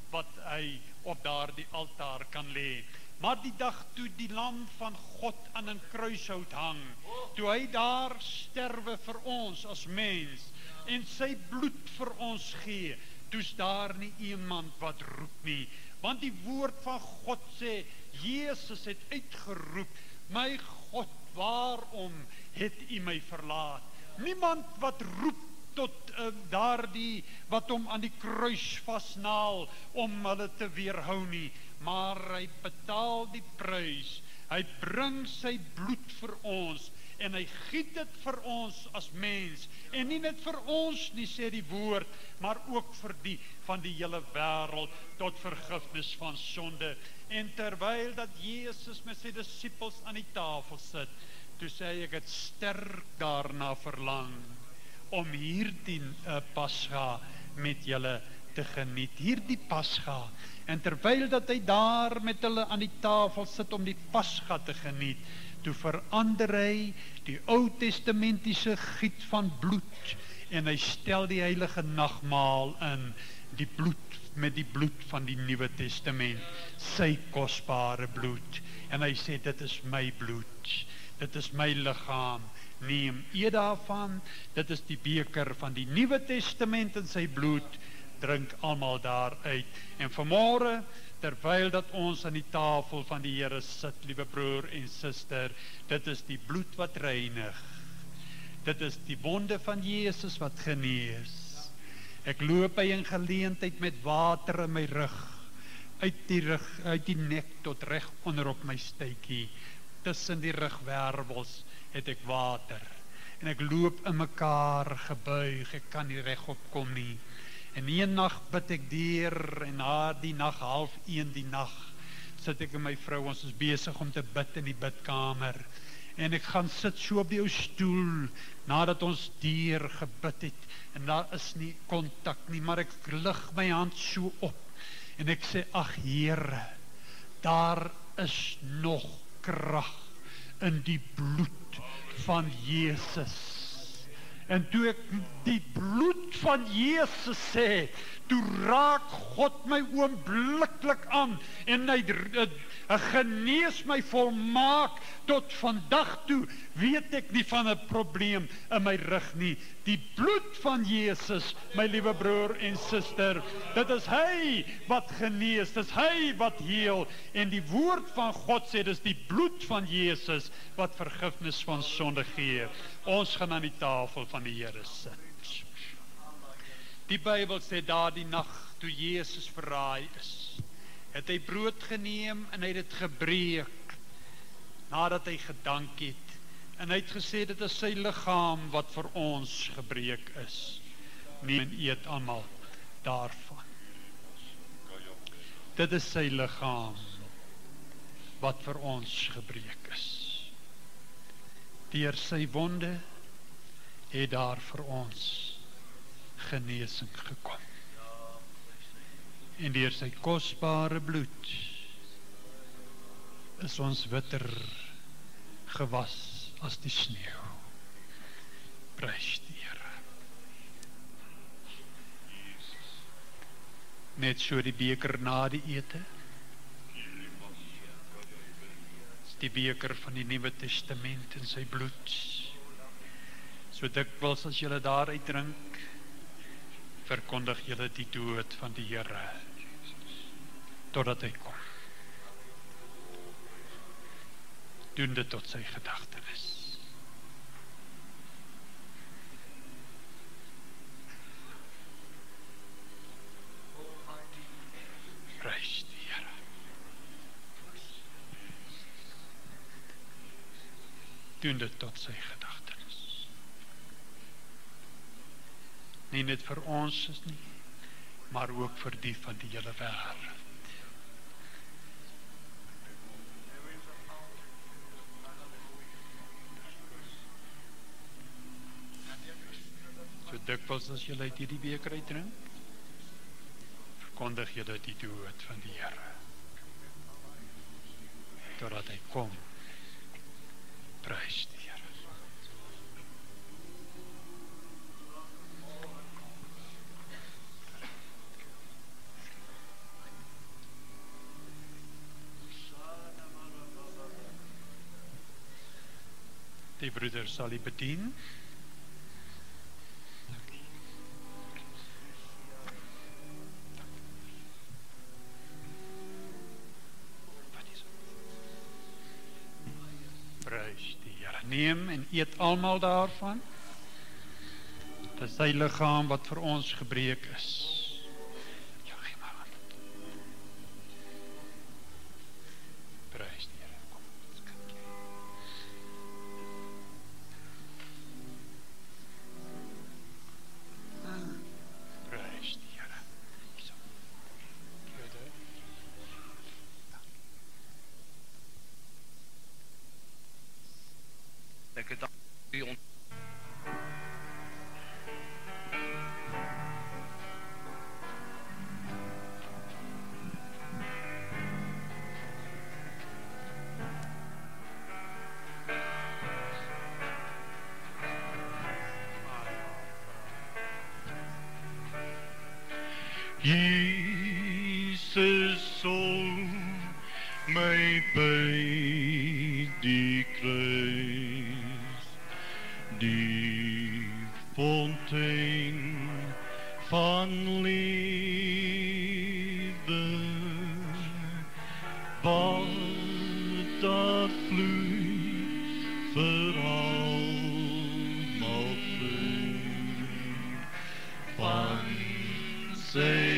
wat hy op daardie altaar kan lê. Maar die dag toe die lam van God aan 'n kruishout hang, toe hy daar sterwe vir ons as mens en sy bloed vir ons gee, toe's daar nie iemand wat roep nie, want die woord van God sê, Jesus het uitgeroep, my God, waarom het u my verlaat? Niemand wat roep tot uh, daardie wat hom aan die kruis vasnaal om hulle te weerhou nie, maar hy betaal die prys, hy bring sy bloed vir ons, en hy giet dit vir ons as mens, en nie net vir ons nie, sê die woord, maar ook vir die van die hele wêreld, tot vergifnis van sonde. En terwyl dat Jesus met sy disippels aan die tafel sit, toe sê hy, ek het sterk daarna verlang, om hierdie uh, Pasga met julle te geniet, hierdie Pasga. En terwyl dat hy daar met hulle aan die tafel sit om die Pasga te geniet, toe verander hy die Ou Testamentiese giet van bloed, en hy stel die heilige nagmaal in, die bloed met die bloed van die Nuwe Testament, sy kosbare bloed, en hy sê, dit is my bloed, dit is my liggaam, neem eet daarvan, dit is die beker van die Nuwe Testament en sy bloed, drink almal daaruit. En vanmôre, terwyl dat ons aan die tafel van die Here sit, liewe broer en suster, dit is die bloed wat reinig, dit is die wonde van Jesus wat genees. Ek loop by 'n geleentheid met water in my rug, uit die rug, uit die nek tot reg onder op my stuitjie, tussen die rugwervels het ek water, en ek loop in mekaar gebuig, ek kan nie regop kom nie. En een nag bid ek deur, en na die nag, half een die nag, sit ek en my vrou, ons is besig om te bid in die bidkamer, en ek gaan sit so op die ou stoel, nadat ons deur gebid het, en daar is nie kontak nie, maar ek lig my hand so op, en ek sê, ag Here, daar is nog krag in die bloed van Jesus. En toe ek die bloed van Jesus sê, toe raak God my oombliklik aan, en hy uh, genees my volmaak, tot vandag toe weet ek nie van 'n probleem in my rug nie. Die bloed van Jesus, my liewe broer en suster, dit is hy wat genees, dit is hy wat heel, en die woord van God sê, dit is die bloed van Jesus wat vergifnis van sonde gee. Ons gaan aan die tafel van die Here sit. Die Bybel sê, daardie nag toe Jesus verraai is, het hy brood geneem en hy het dit gebreek, nadat hy gedank het, en hy het gesê, dit is sy liggaam wat vir ons gebreek is. Neem en eet almal daarvan. Dit is sy liggaam wat vir ons gebreek is. Deur sy wonde het daar vir ons genesing gekom. En deur sy kosbare bloed is ons witter gewas as die sneeu. Prys die Here. Net so die beker na die ete, is die beker van die Nuwe Testament in sy bloed. So dikwels as julle daaruit drink, verkondig julle die dood van die Here, totdat hy kom. Doen dit tot sy gedagtenis. Prys die Here. Doen dit tot sy gedagtenis. Nie net vir ons is nie, maar ook vir die van die hele wêreld. So dikwels as julle uit hierdie beker uitdrink, verkondig julle die dood van die Here, totdat hy kom. Prys die Here. Die broeder sal u bedien. Prys die Here. Neem en eet almal daarvan. Dit is sy liggaam wat vir ons gebreek is. Ja, gee maar aan. Prys die Here. Kom, ons kyk. Prys die Here. Hierso. Broeder. Ek het die ont Jesus zoon mij bij die kruis, die fontein van leven, wat dat vloeit voor allemaal vloeit, van zij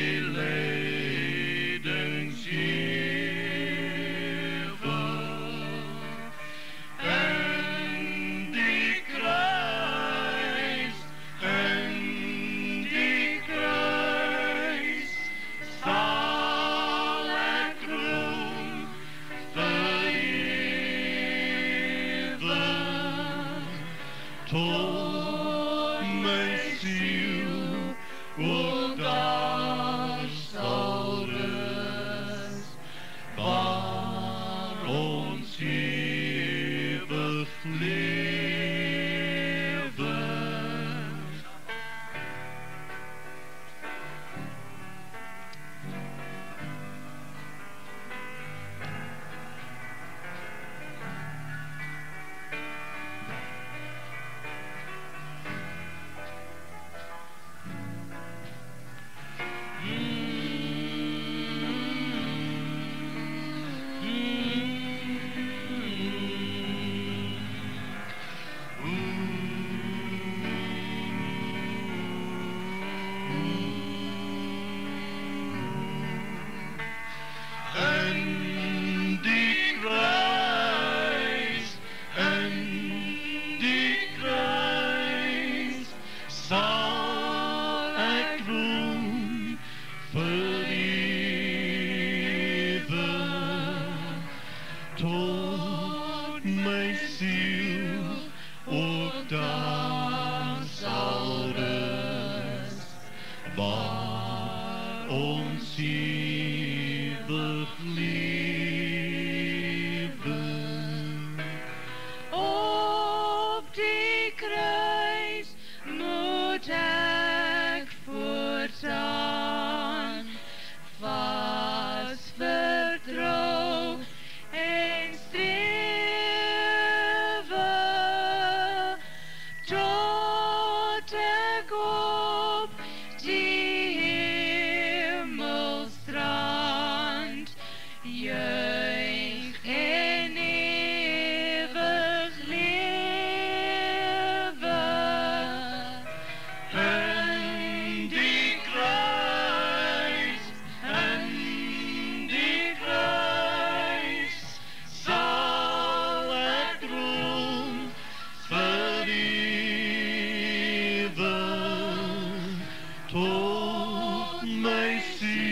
tot my siel